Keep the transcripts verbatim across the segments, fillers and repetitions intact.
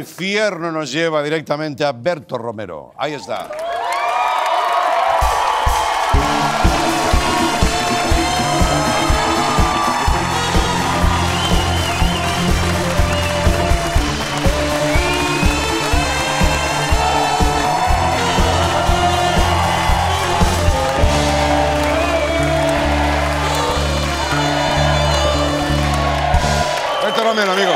infierno nos lleva directamente a Berto Romero. Ahí está. Berto Romero, amigos.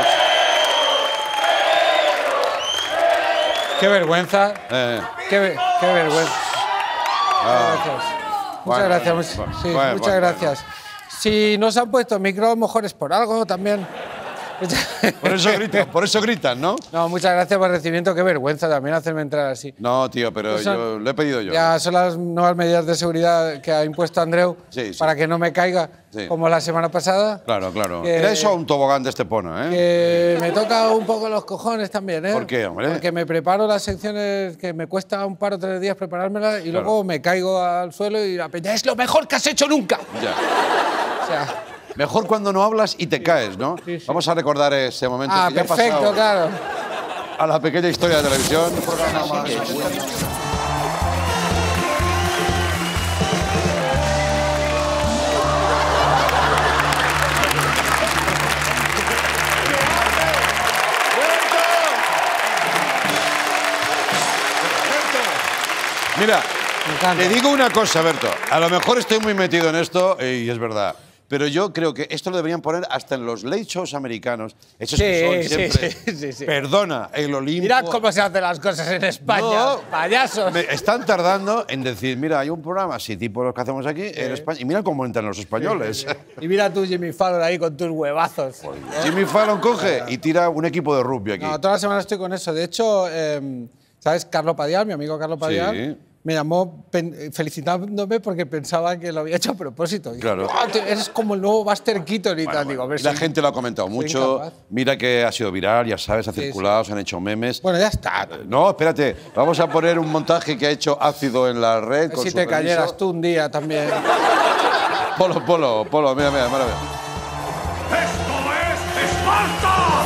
Qué vergüenza. Eh. Qué, ve qué vergüenza. Ah. Gracias. Muchas Bueno, gracias. bueno, Sí, bueno, muchas bueno, gracias. Si nos han puesto micro, a lo mejor es por algo también. Por eso gritan, por eso gritan, ¿no? No, muchas gracias por el recibimiento. Qué vergüenza también hacerme entrar así. No, tío, pero Pues son, yo lo he pedido yo. Ya son las nuevas medidas de seguridad que ha impuesto Andreu Sí, sí. para que no me caiga Sí. como la semana pasada. Claro, claro. Que- Era eso a un tobogán de Estepona, ¿eh? Que me toca un poco los cojones también, ¿eh? ¿Por qué, hombre? Porque me preparo las secciones que me cuesta un par o tres días preparármelas y Claro. luego me caigo al suelo y la peña es lo mejor que has hecho nunca. Ya. O sea, Mejor cuando no hablas y te caes, ¿no? Sí, sí. Vamos a recordar ese momento ah, que ya ha perfecto, pasado claro. a la pequeña historia de televisión. Un programa más. Mira, Me encanta. te digo una cosa, Berto. A lo mejor estoy muy metido en esto eh, y es verdad. Pero yo creo que esto lo deberían poner hasta en los late shows americanos. Esos que Sí, son sí, siempre. sí, sí, sí. Perdona, el Olimpo. Mirad cómo se hacen las cosas en España, No, payasos. me están tardando en decir, mira, hay un programa así, tipo los que hacemos aquí en España. Y mira cómo entran los españoles. Y mira tú, Jimmy Fallon, ahí con tus huevazos. Jimmy Fallon coge y tira un equipo de rugby aquí. No, toda la semana estoy con eso. De hecho, eh, ¿sabes? Carlos Padial, mi amigo Carlos Padial, Sí. me llamó pen- felicitándome porque pensaba que lo había hecho a propósito. Y Claro. dijo, "Ah, te- eres como el nuevo Buster Keaton y tal". Digo, a ver, Y la soy- gente lo ha comentado mucho. incapaz. Mira que ha sido viral, ya sabes, ha Sí, circulado, se han hecho memes. Bueno, ya está. No, espérate, vamos a poner un montaje que ha hecho Ácido en la red. Con Si su te permiso. cayeras tú un día también. Polo, polo, polo, mira, mira, mira. ¡Esto es Esparta!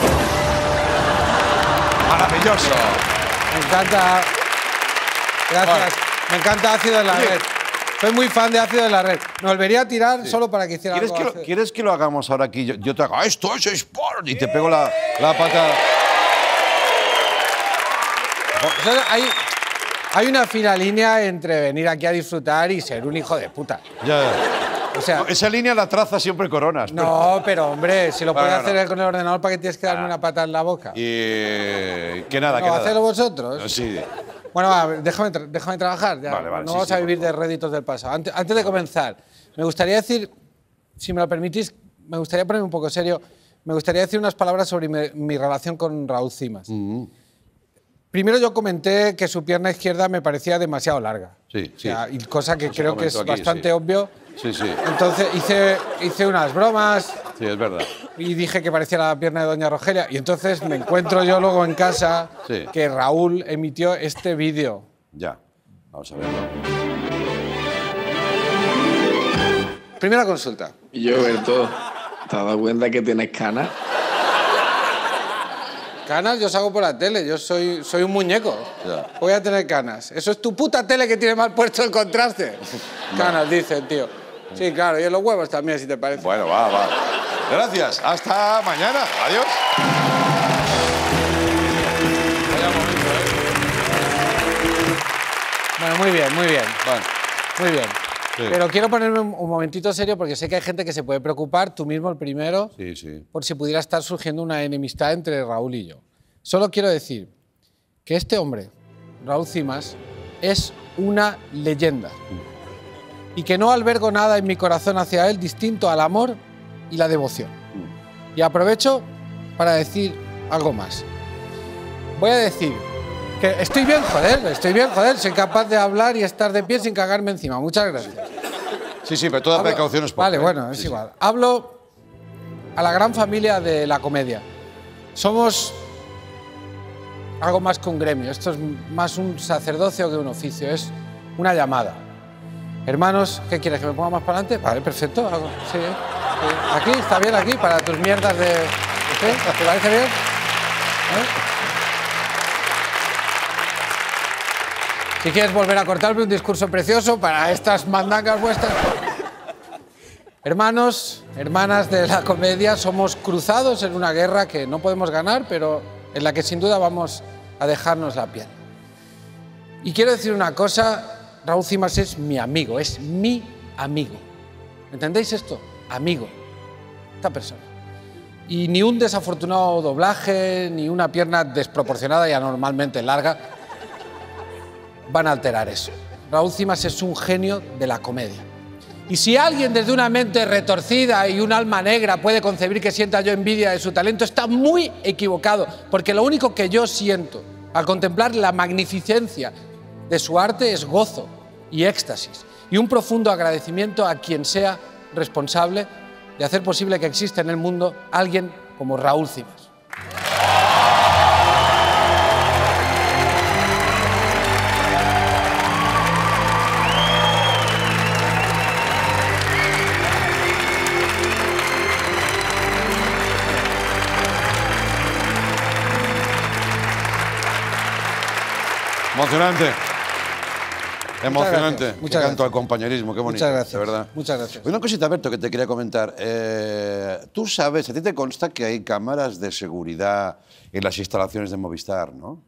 Maravilloso. Me encanta. Gracias. Me encanta Ácido en la Oye. red. Soy muy fan de Ácido en la red. Me volvería a tirar solo para que hiciera ¿Quieres algo. que, lo, Ácido. ¿Quieres que lo hagamos ahora aquí? Yo, yo te hago, "Ah, esto es sport", y te pego la, la pata. O sea, hay, hay una fina línea entre venir aquí a disfrutar y ser un hijo de puta. Ya. O sea, No, esa línea la traza siempre Coronas. pero- no, pero hombre, si lo Bueno, puede no. hacer él con el ordenador, ¿para qué tienes que darme una pata en la boca? Y eh, que nada, No, que nada. hacedlo vosotros. Sí. Bueno, va, déjame, tra- déjame trabajar. Ya. Vale, vale, no sí, vamos sí, a por vivir de réditos del pasado. Antes, antes de comenzar, me gustaría decir, si me lo permitís, me gustaría ponerme un poco serio, me gustaría decir unas palabras sobre mi, mi relación con Raúl Cimas. Mm. Primero yo comenté que su pierna izquierda me parecía demasiado larga. Sí, O sea, sí. y cosa que Eso creo que es comentó aquí, bastante sí. obvio. Sí, sí. Entonces hice, hice unas bromas Sí, es verdad. y dije que parecía la pierna de Doña Rogelia. Y entonces me encuentro yo luego en casa Sí. que Raúl emitió este vídeo. Ya. Vamos a verlo. Primera consulta. Y yo, Berto, ¿te has dado cuenta que tienes canas? Canas yo salgo por la tele, yo soy, soy un muñeco. Ya. Voy a tener canas. Eso es tu puta tele que tiene mal puesto el contraste. Canas, dicen, tío. Sí, claro, y en los huevos también, si te parece. Bueno, va, va. Gracias. Hasta mañana. Adiós. Vaya momento, ¿eh? Bueno, muy bien, muy bien. Bueno. Muy bien. Sí. Pero quiero ponerme un, un momentito serio porque sé que hay gente que se puede preocupar, tú mismo el primero, Sí, sí. por si pudiera estar surgiendo una enemistad entre Raúl y yo. Solo quiero decir que este hombre, Raúl Cimas, es una leyenda. Y que no albergo nada en mi corazón hacia él distinto al amor y la devoción. Y aprovecho para decir algo más. Voy a decir que estoy bien, joder, estoy bien, joder, soy capaz de hablar y estar de pie sin cagarme encima. Muchas gracias. Sí, sí, pero toda Hablo- precaución es poca. Vale, ¿eh? bueno, es Sí, sí. igual. Hablo a la gran familia de la comedia. Somos algo más que un gremio. Esto es más un sacerdocio que un oficio. Es una llamada. Hermanos, ¿qué quieres? ¿Que me ponga más para adelante? Vale, perfecto. Hago- sí, sí. Aquí, está bien aquí, para tus mierdas de... ¿Sí? ¿Te parece bien? ¿Eh? Si quieres volver a cortarme un discurso precioso para estas mandangas vuestras. Hermanos, hermanas de la comedia, somos cruzados en una guerra que no podemos ganar, pero en la que sin duda vamos a dejarnos la piel. Y quiero decir una cosa, Raúl Cimas es mi amigo, es mi amigo. ¿Entendéis esto? Amigo. Esta persona. Y ni un desafortunado doblaje, ni una pierna desproporcionada y anormalmente larga van a alterar eso. Raúl Cimas es un genio de la comedia. Y si alguien desde una mente retorcida y un alma negra puede concebir que sienta yo envidia de su talento, está muy equivocado, porque lo único que yo siento al contemplar la magnificencia de su arte es gozo y éxtasis, y un profundo agradecimiento a quien sea responsable de hacer posible que exista en el mundo alguien como Raúl Cimas. Emocionante. Emocionante. gracias, muchas Qué canto gracias. al compañerismo, qué bonito. Muchas gracias. De verdad. Muchas gracias. Una cosita, Berto, que te quería comentar. Eh, Tú sabes, a ti te consta que hay cámaras de seguridad en las instalaciones de Movistar, ¿no?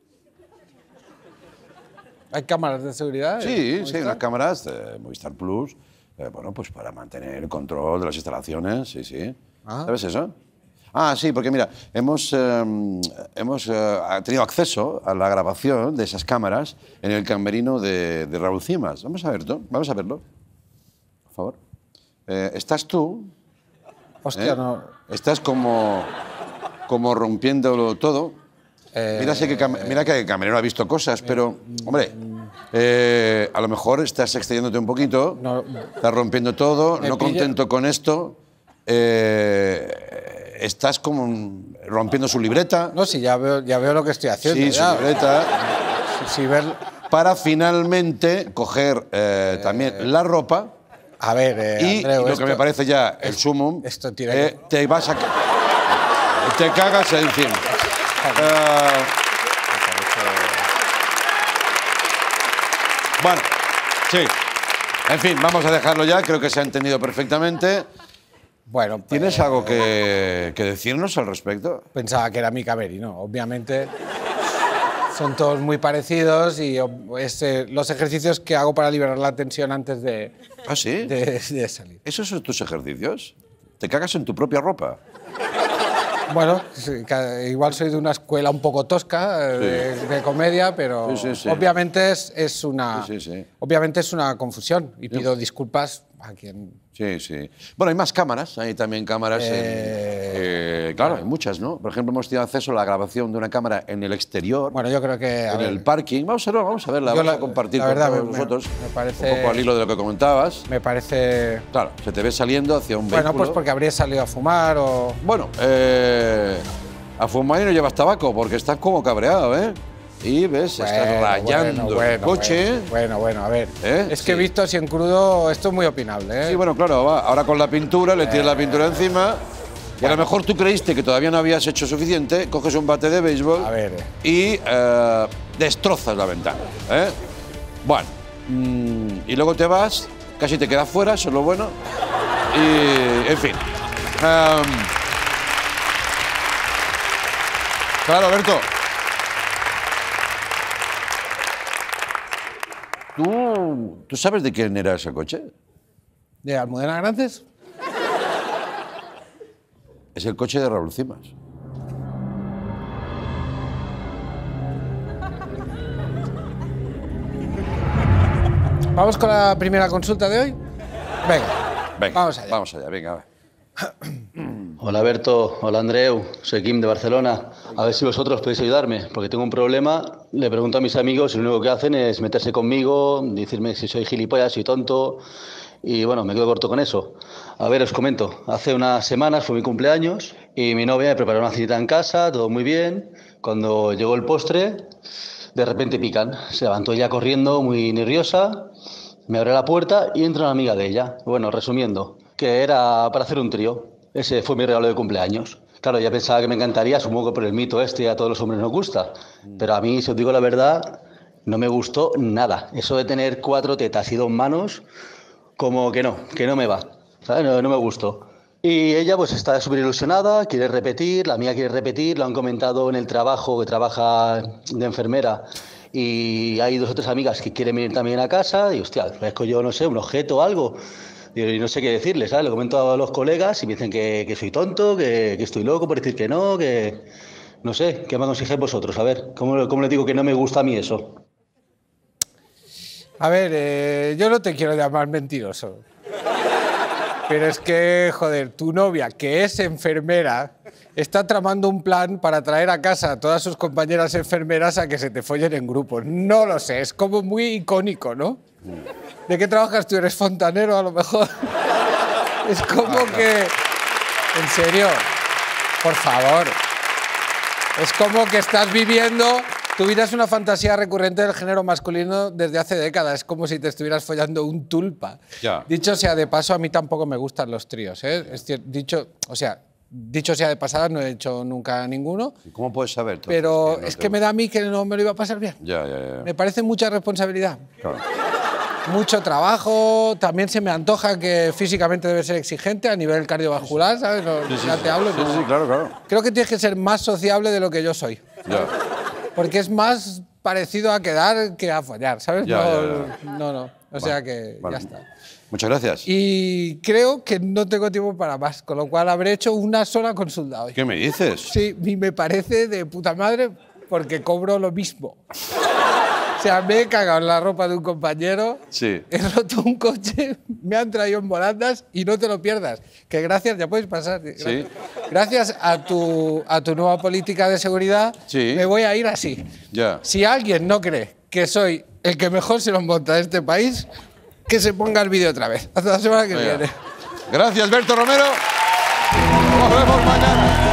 ¿Hay cámaras de seguridad? Sí, sí, hay unas cámaras de Movistar Plus, eh, bueno, pues para mantener el control de las instalaciones, sí, sí. Ah. ¿Sabes eso? Ah, sí, porque mira, hemos, eh, hemos eh, tenido acceso a la grabación de esas cámaras en el camerino de, de Raúl Cimas. Vamos a verlo, vamos a verlo, por favor. Eh, ¿Estás tú? Hostia, ¿eh? no. Estás como, como rompiéndolo todo. Eh, Mira, sé que, cam- mira que el camerino ha visto cosas, pero, hombre, eh, a lo mejor estás excediéndote un poquito, No. estás rompiendo todo, Me no pilla- contento con esto, eh, estás como rompiendo su libreta, No, sí, ya veo, ya veo lo que estoy haciendo. sí, su ya. libreta, Sí, sí, ver... para finalmente coger eh, también la ropa A ver, eh, y, Andreu, y lo esto- que me parece ya el sumum, esto tira eh, te vas a... te cagas encima. Eh, Bueno, sí. En fin, vamos a dejarlo ya. Creo que se ha entendido perfectamente. Bueno, pues, ¿Tienes algo que, que decirnos al respecto? pensaba que era mi camerino. Obviamente son todos muy parecidos y ob- es, eh, los ejercicios que hago para liberar la tensión antes de, ¿Ah, sí? de, de salir. ¿Esos son tus ejercicios? ¿Te cagas en tu propia ropa? Bueno, sí, ca- igual soy de una escuela un poco tosca eh, de, de comedia, pero Sí, sí, sí. obviamente es, es una Sí, sí, sí. obviamente es una confusión y pido disculpas a quien. Sí, sí. Bueno, hay más cámaras, hay también cámaras. en- eh, claro, hay muchas, ¿no? Por ejemplo, hemos tenido acceso a la grabación de una cámara en el exterior, Bueno, yo creo que a en ver, el parking. Vamos a verla, vamos a verla, Yo vamos la- a compartir la con verdad, todos me- me- nosotros. me parece- Un poco al hilo de lo que comentabas. me parece Claro, se te ve saliendo hacia un bueno, vehículo. pues porque habría salido a fumar o Bueno, eh, a fumar y no llevas tabaco porque estás como cabreado, ¿eh? Y ves, estás Bueno, rayando bueno, el bueno, coche. Bueno, bueno, bueno, a ver. ¿Eh? Es que Sí. visto así en crudo, esto es muy opinable, ¿eh? Sí, bueno, claro, va. Ahora con la pintura, le tiras la pintura encima. Y a lo mejor tú creíste que todavía no habías hecho suficiente, coges un bate de béisbol A ver. y eh, destrozas la ventana. ¿eh? Bueno, mm, y luego te vas, casi te quedas fuera, eso es lo bueno. Y, en fin. Em, claro, Alberto. ¿Tú, ¿Tú sabes de quién era ese coche? ¿De Almudena Grandes? Es el coche de Raúl Cimas. ¿Vamos con la primera consulta de hoy? Venga, Venga, vamos allá. Vamos allá, venga, a ver. Hola Berto, hola Andreu, soy Kim de Barcelona. A ver si vosotros podéis ayudarme, porque tengo un problema. Le pregunto a mis amigos y lo único que hacen es meterse conmigo, decirme si soy gilipollas, soy tonto, y bueno, me quedo corto con eso. A ver, os comento, hace unas semanas fue mi cumpleaños y mi novia me preparó una cita en casa, todo muy bien. Cuando llegó el postre, de repente pican. Se levantó ella corriendo, muy nerviosa, me abre la puerta y entra una amiga de ella. Bueno, resumiendo, que era para hacer un trío. Ese fue mi regalo de cumpleaños. Claro, ya pensaba que me encantaría, supongo que por el mito este a todos los hombres nos gusta. Pero a mí, si os digo la verdad, no me gustó nada. Eso de tener cuatro tetas y dos manos, como que no, que no me va, ¿sabes? No, no me gustó. Y ella pues está súper ilusionada, quiere repetir, la mía quiere repetir, lo han comentado en el trabajo, que trabaja de enfermera, y hay dos o tres amigas que quieren venir también a casa, y hostia, parezco yo, no sé, un objeto o algo, y no sé qué decirles, ¿sabes? Lo comento a los colegas y me dicen que, que soy tonto, que, que estoy loco por decir que no, que... No sé, ¿qué me aconsejáis vosotros? A ver, ¿cómo, cómo les digo que no me gusta a mí eso? A ver, eh, yo no te quiero llamar mentiroso. Pero es que, joder, tu novia, que es enfermera, está tramando un plan para traer a casa a todas sus compañeras enfermeras a que se te follen en grupos. No lo sé, es como muy icónico, ¿no? ¿De qué trabajas tú? ¿Eres fontanero, a lo mejor? Es como que... En serio, por favor. Es como que estás viviendo... Tu vida es una fantasía recurrente del género masculino desde hace décadas. Es como si te estuvieras follando un tulpa. Ya. Dicho sea de paso, a mí tampoco me gustan los tríos, ¿eh? Es decir, dicho, o sea, dicho sea de pasada, no he hecho nunca ninguno. ¿Cómo puedes saber? Entonces, Pero que no es te que me gusta? da a mí que no me lo iba a pasar bien. Ya, ya, ya. Me parece mucha responsabilidad. Claro. Mucho trabajo, también se me antoja que físicamente debe ser exigente a nivel cardiovascular, ¿sabes? No, Sí, sí, ya sí. te hablo. Sí, no. sí, claro, claro. Creo que tienes que ser más sociable de lo que yo soy. Ya. Porque es más parecido a quedar que a follar, ¿sabes? Ya, no, ya, ya. no, no. O sea que Vale. ya está. Muchas gracias. Y creo que no tengo tiempo para más, con lo cual habré hecho una sola consulta hoy. ¿Qué me dices? Sí, y me parece de puta madre porque cobro lo mismo. O sea, me he cagado en la ropa de un compañero, Sí. he roto un coche, me han traído en volandas y no te lo pierdas. Que gracias, ya puedes pasar. Sí. Gracias a tu, a tu nueva política de seguridad, Sí. me voy a ir así. Ya. Si alguien no cree que soy el que mejor se lo monta de este país, que se ponga el vídeo otra vez. Hasta la semana que Venga. viene. Gracias, Berto Romero. Nos vemos mañana.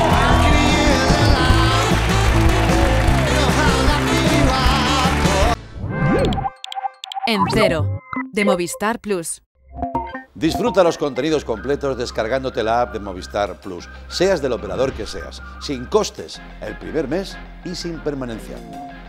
En Cero, de Movistar Plus. Disfruta los contenidos completos descargándote la app de Movistar Plus, seas del operador que seas, sin costes, el primer mes y sin permanencia.